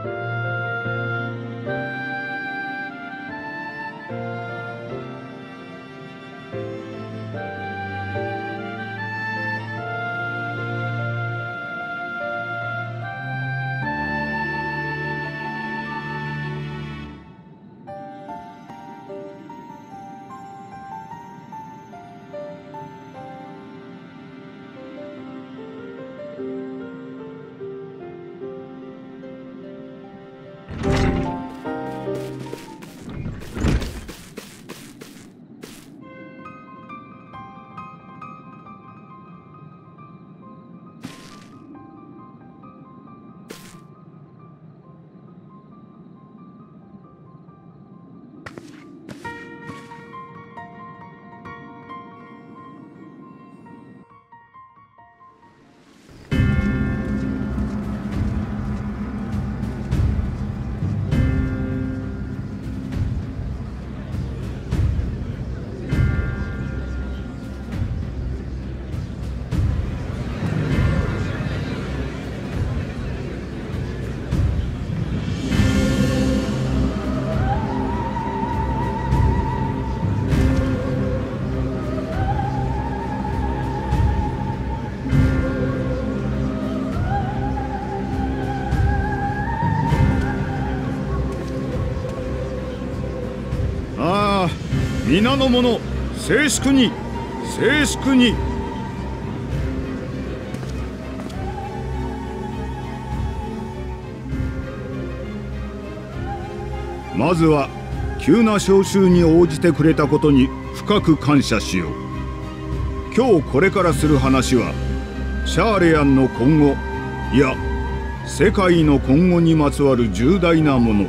皆の者、静粛に静粛に。まずは急な召集に応じてくれたことに深く感謝しよう。今日これからする話はシャーレアンの今後、いや世界の今後にまつわる重大なもの。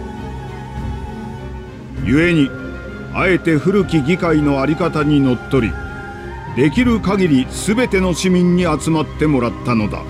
故にあえて古き議会の在り方にのっとり、できる限り全ての市民に集まってもらったのだ。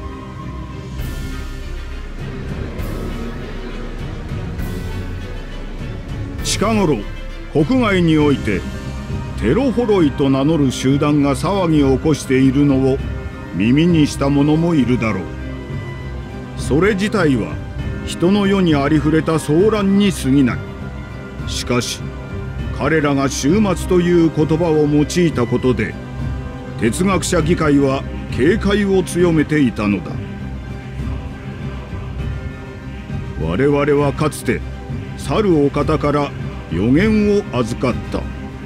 近頃国外においてテロホロイと名乗る集団が騒ぎを起こしているのを耳にした者もいるだろう。それ自体は人の世にありふれた騒乱に過ぎない。しかし彼らが終末という言葉を用いたことで哲学者議会は警戒を強めていたのだ。我々はかつて去るお方から予言を預かった。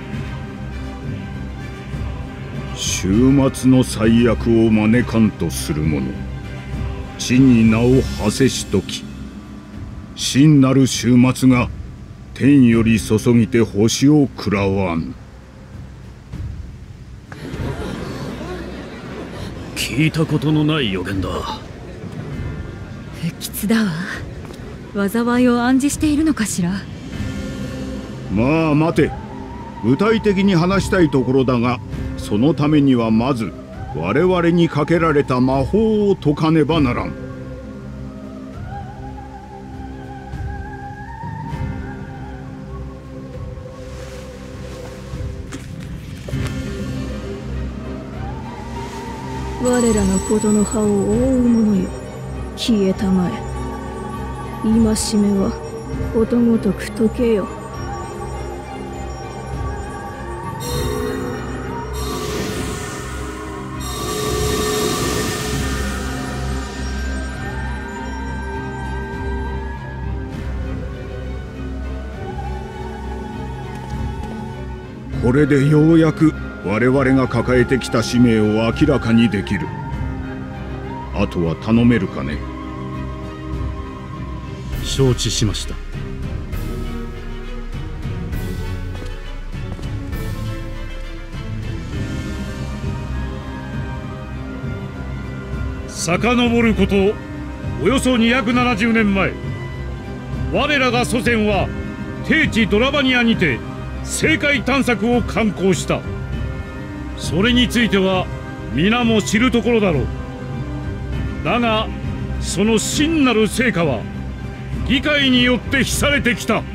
終末の最悪を招かんとする者、地に名を馳せしとき、真なる終末が天より注ぎて星を食らわん。 聞いたことのない予言だ。 不吉だわ。災いを暗示しているのかしら。 まあ待て、具体的に話したいところだが、そのためにはまず我々にかけられた魔法を解かねばならん。 我らのことの葉を覆う者よ、消えたまえ。戒めはことごとく解けよ。 これでようやく我々が抱えてきた使命を明らかにできる。あとは頼めるかね。 承知しました。遡ることおよそ270年前、我らが祖先は低地ドラバニアにて世界探索を敢行した。それについては皆も知るところだろう。だがその真なる成果は議会によって秘されてきた。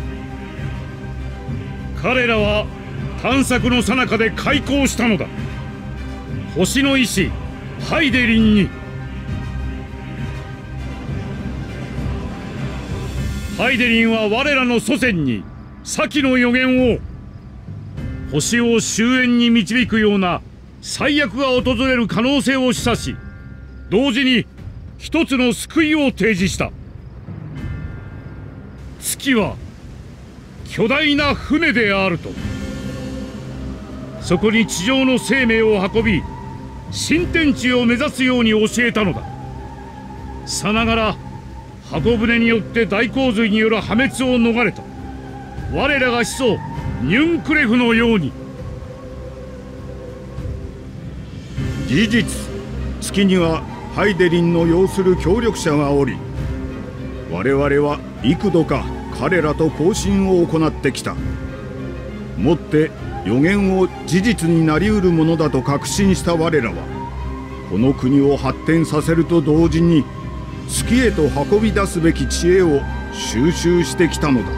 彼らは探索の最中で開口したのだ。星の医師ハイデリンに。 ハイデリンは我らの祖先に先の予言を、星を終焉に導くような最悪が訪れる可能性を示唆し、同時に一つの救いを提示した。月は巨大な船であると。そこに地上の生命を運び、新天地を目指すように教えたのだ。さながら箱舟によって大洪水による破滅を逃れた我らが始祖ニュンクレフのように。 事実、月にはハイデリンの擁する協力者がおり、我々は幾度か彼らと交信を行ってきた。もって予言を事実になりうるものだと確信した我らは、この国を発展させると同時に月へと運び出すべき知恵を収集してきたのだ。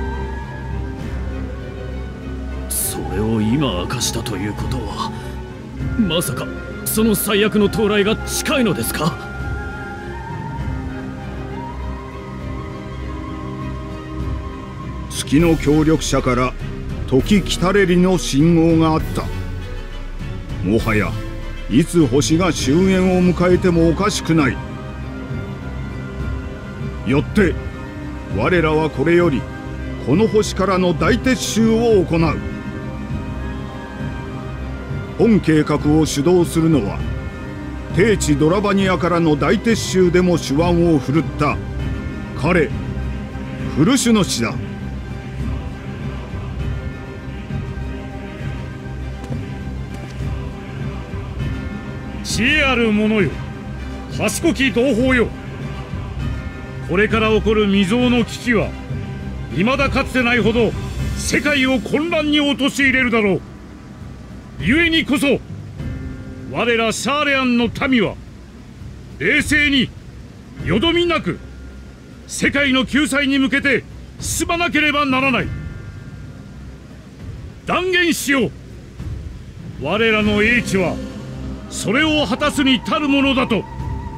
それを今明かしたということは、まさかその最悪の到来が近いのですか？ 月の協力者から時来たれりの信号があった。もはやいつ星が終焉を迎えてもおかしくない。よって我らはこれよりこの星からの大撤収を行う。本計画を主導するのは帝地ドラバニアからの大撤収でも手腕を振るった彼フルシュノ氏だ。 知恵ある者よ、賢き同胞よ。これから起こる未曾有の危機は未だかつてないほど世界を混乱に陥れるだろう。故にこそ我らシャーレアンの民は冷静によどみなく世界の救済に向けて進まなければならない。断言しよう。我らの英知はそれを果たすに足るものだと。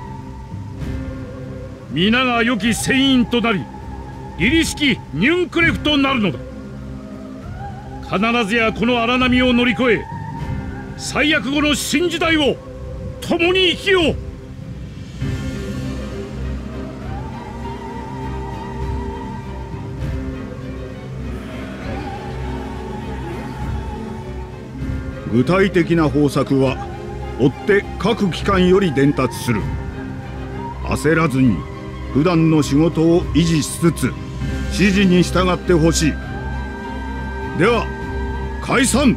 皆が良き船員となり、凛々しきニュンクレフとなるのだ。必ずやこの荒波を乗り越え、最悪後の新時代を共に生きよう。 具体的な方策は追って各機関より伝達する。焦らずに普段の仕事を維持しつつ指示に従ってほしい。では解散。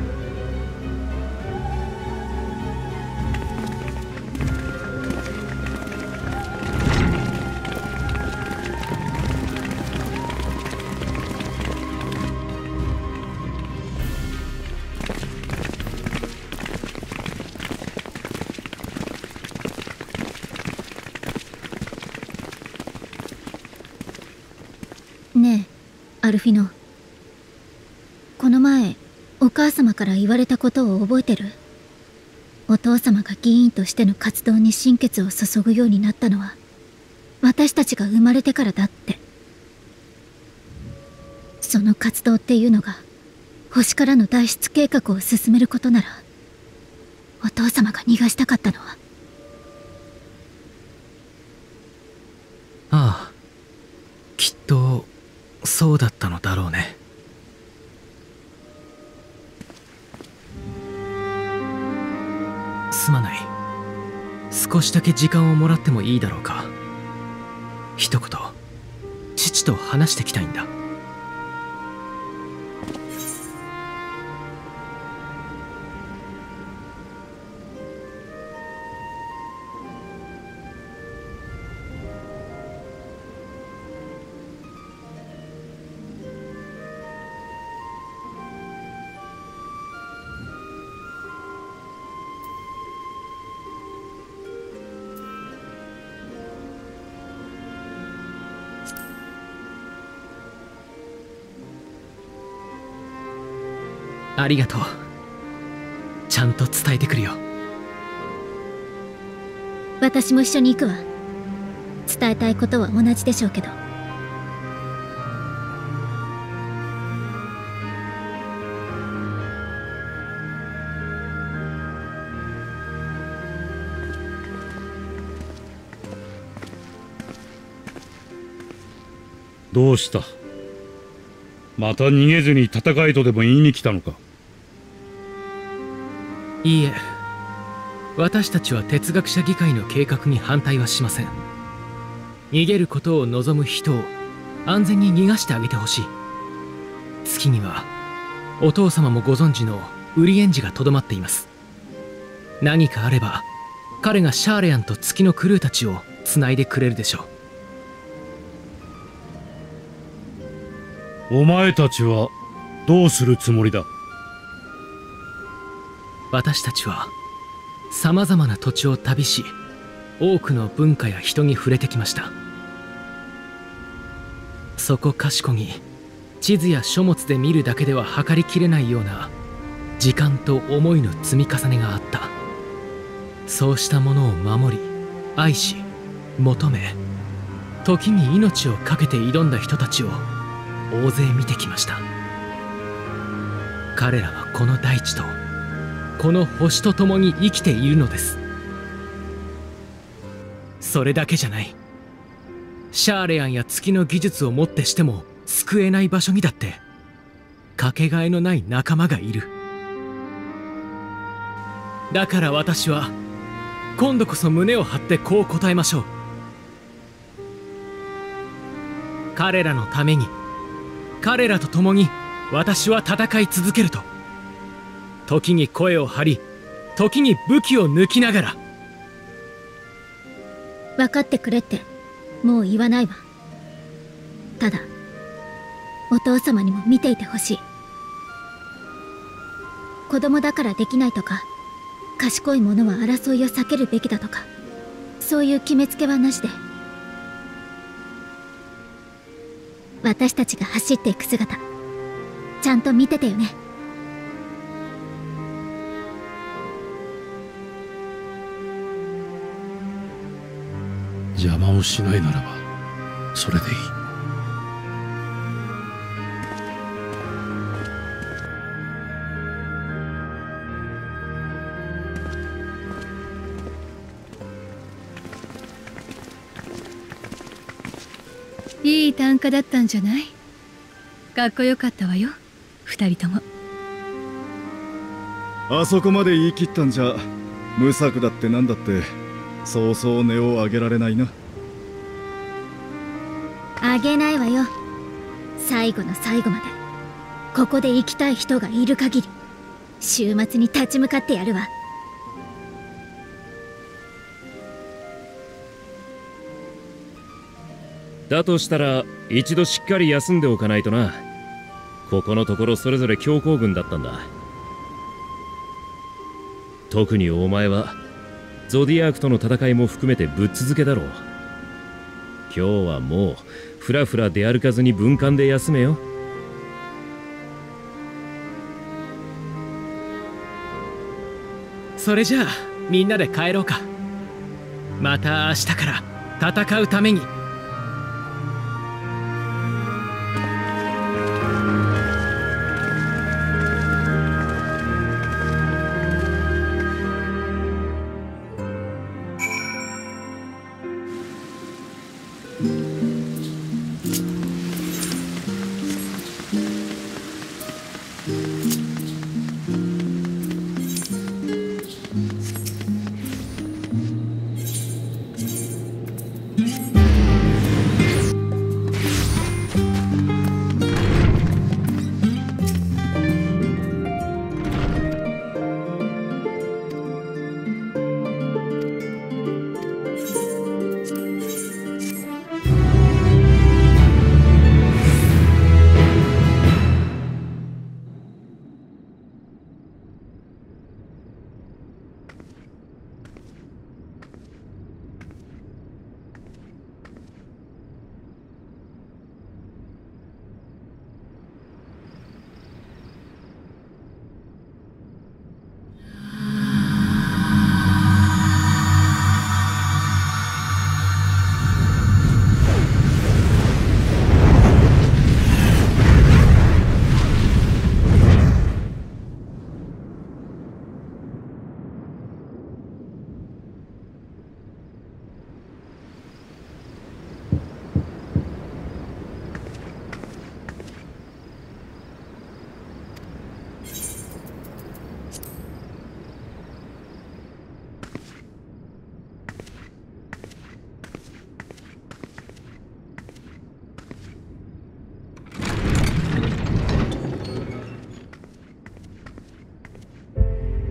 ねえアルフィノ、この前お母様から言われたことを覚えてる？お父様が議員としての活動に心血を注ぐようになったのは私たちが生まれてからだって。その活動っていうのが星からの脱出計画を進めることなら、お父様が逃がしたかったのは。 ああ、きっとそうだったのだろうね。すまない。少しだけ時間をもらってもいいだろうか。一言父と話してきたいんだ。ありがとう。ちゃんと伝えてくるよ。 私も一緒に行くわ。伝えたいことは同じでしょうけど。 どうした？また逃げずに戦えとでも言いに来たのか？ いいえ、私たちは哲学者議会の計画に反対はしません。逃げることを望む人を安全に逃がしてあげてほしい。月にはお父様もご存知のウリエンジがとどまっています。何かあれば彼がシャーレアンと月のクルーたちをつないでくれるでしょう。お前たちはどうするつもりだ？ 私たちはさまざまな土地を旅し、多くの文化や人に触れてきました。そこかしこに地図や書物で見るだけでは測りきれないような時間と思いの積み重ねがあった。そうしたものを守り、愛し、求め、時に命を懸けて挑んだ人たちを大勢見てきました。彼らはこの大地とこの星と共に生きているのです。それだけじゃない。シャーレアンや月の技術をもってしても救えない場所にだってかけがえのない仲間がいる。だから私は今度こそ胸を張ってこう答えましょう。彼らのために、彼らと共に私は戦い続けると。時に声を張り、時に武器を抜きながら。 分かってくれってもう言わないわ。ただお父様にも見ていてほしい。子供だからできないとか、賢い者は争いを避けるべきだとか、そういう決めつけはなしで、私たちが走っていく姿ちゃんと見ててよね。 邪魔をしないならばそれでいい。 いい短歌だったんじゃない？かっこよかったわよ、二人とも。 あそこまで言い切ったんじゃ、無策だってなんだってそうそう音を上げられないな。 あげないわよ。最後の最後までここで生きたい人がいる限り週末に立ち向かってやるわ。 だとしたら一度しっかり休んでおかないとな。ここのところそれぞれ強行軍だったんだ。特にお前はゾディアークとの戦いも含めてぶっ続けだろう。今日はもうフラフラ出歩かずに分間で休めよ。 それじゃあみんなで帰ろうか。また明日から戦うために。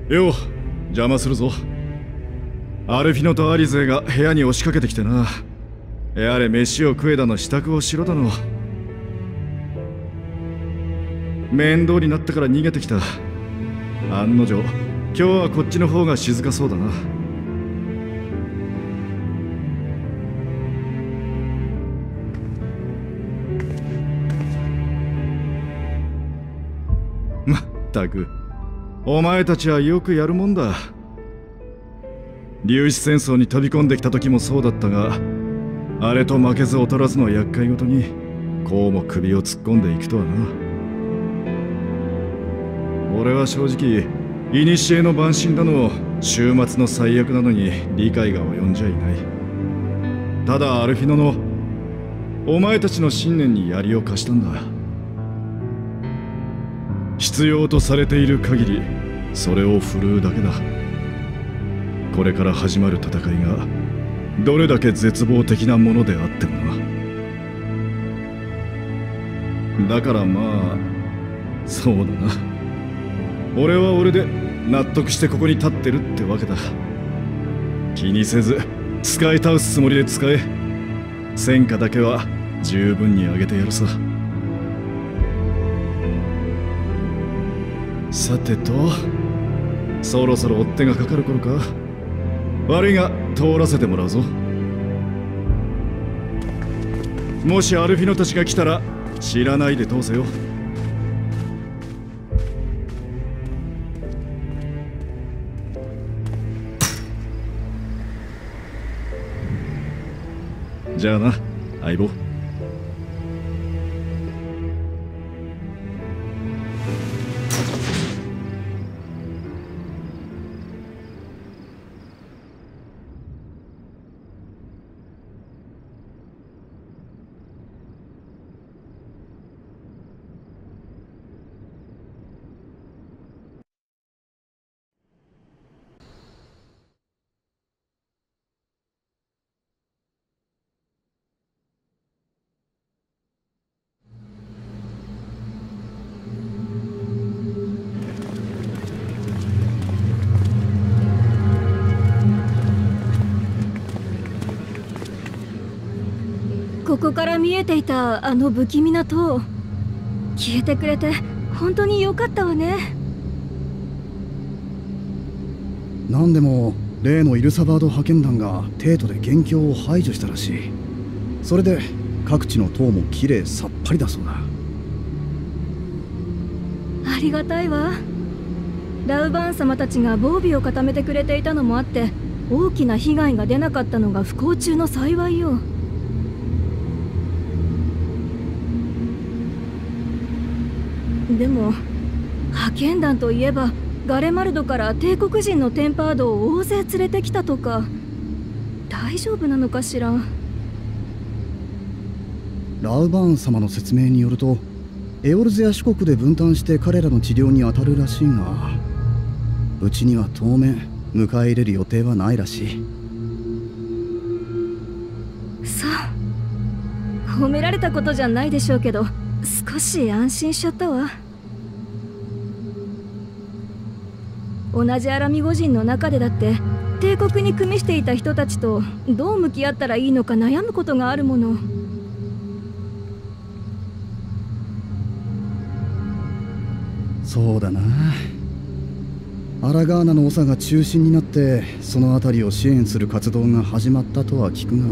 よう、邪魔するぞ。アルフィノとアリゼが部屋に押しかけてきてな。やれ飯を食えだの支度をしろだの。面倒になったから逃げてきた。案の定、今日はこっちの方が静かそうだな。まったく、お前たちはよくやるもんだ。粒子戦争に飛び込んできた時もそうだったが、あれと負けず劣らずの厄介ごとにこうも首を突っ込んでいくとはな。俺は正直、古の万神だの終末の最悪なのに理解が及んじゃいない。ただアルフィノのお前たちの信念に槍を貸したんだ。必要とされている限りそれを振るうだけだ。これから始まる戦いがどれだけ絶望的なものであってもな。だからまあそうだな、俺は俺で納得してここに立ってるってわけだ。気にせず使い倒すつもりで使え。戦果だけは十分に上げてやるさ。さてと、そろそろ追っ手がかかる頃か。悪いが通らせてもらうぞ。もしアルフィノたちが来たら知らないで通せよ。じゃあな、相棒。 ここから見えていたあの不気味な塔、消えてくれて本当に良かったわね。 なんでも例のイルサバード派遣団が帝都で元凶を排除したらしい。それで各地の塔もきれいさっぱりだそうだ。 ありがたいわ。ラウバーン様たちが防備を固めてくれていたのもあって大きな被害が出なかったのが不幸中の幸いよ。でも派遣団といえばガレマルドから帝国人のテンパードを大勢連れてきたとか、大丈夫なのかしら。 ラウバーン様の説明によると、エオルゼア諸国で分担して彼らの治療に当たるらしいが、うちには当面迎え入れる予定はないらしい。 さあ、褒められたことじゃないでしょうけど、少し安心しちゃったわ。同じアラミゴ人の中でだって帝国に組みしていた人たちとどう向き合ったらいいのか悩むことがあるもの。 そうだな。アラガーナの長が中心になってその辺りを支援する活動が始まったとは聞くが、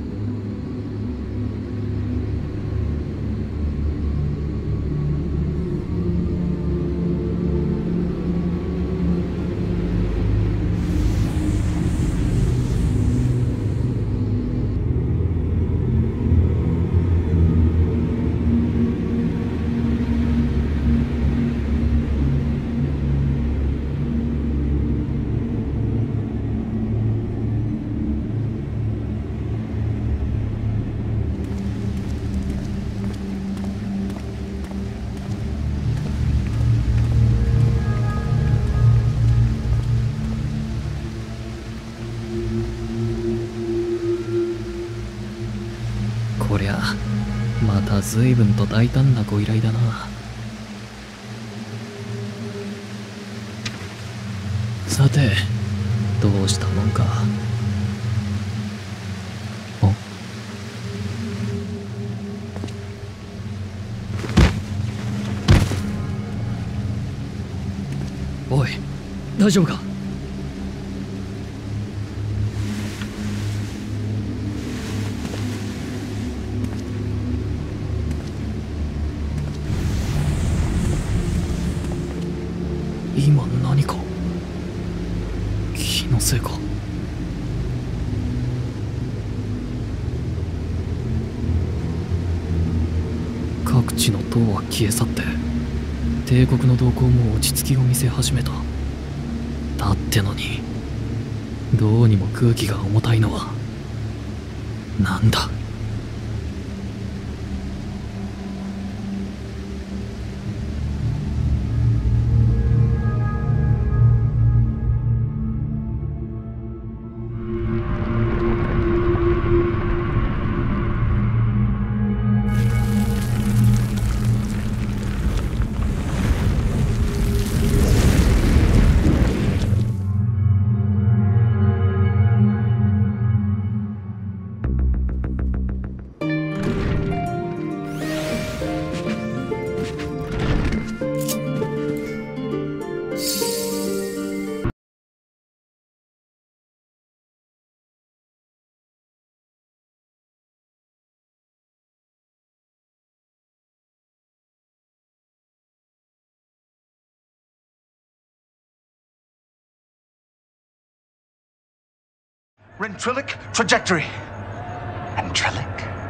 こりゃまた随分と大胆なご依頼だな。 さて、どうしたもんか。おい、大丈夫か？今何か気のせいか。各地の塔は消え去って帝国の動向も落ち着きを見せ始めた。だってのにどうにも空気が重たいのはなんだ。 Rentrilic trajectory. Rentrilic?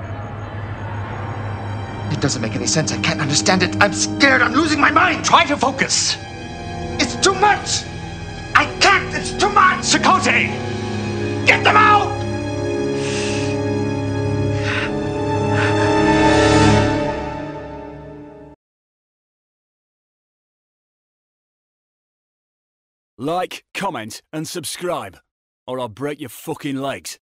It doesn't make any sense. I can't understand it. I'm scared. I'm losing my mind. Try to focus. It's too much. I can't. It's too much. Chakotay! Get them out! Like, comment, and subscribe, or I'll break your fucking legs.